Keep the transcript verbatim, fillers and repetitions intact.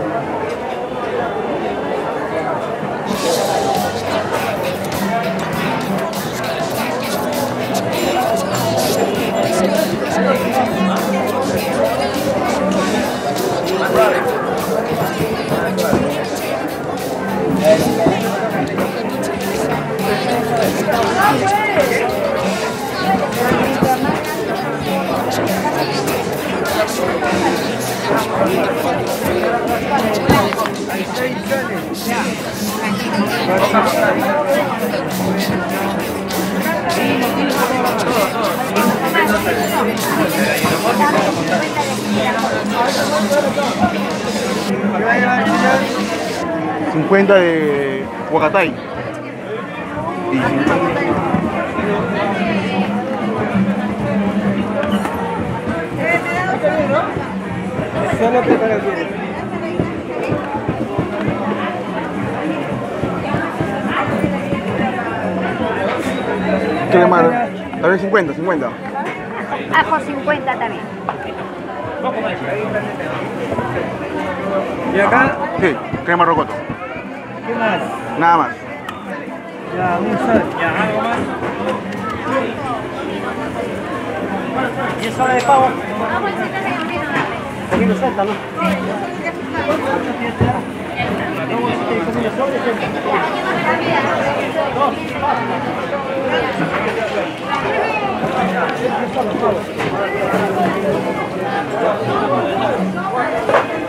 cincuenta de Huacatay. Y Solo prepara el video. crema, también cincuenta, cincuenta. Ajo cincuenta también. ¿Y acá? Sí, crema rocoto. ¿Qué más? Nada más. Ya, un sal. Ya, algo más. ¿Y eso de pavo? Un poquito salta, ¿no? Sí.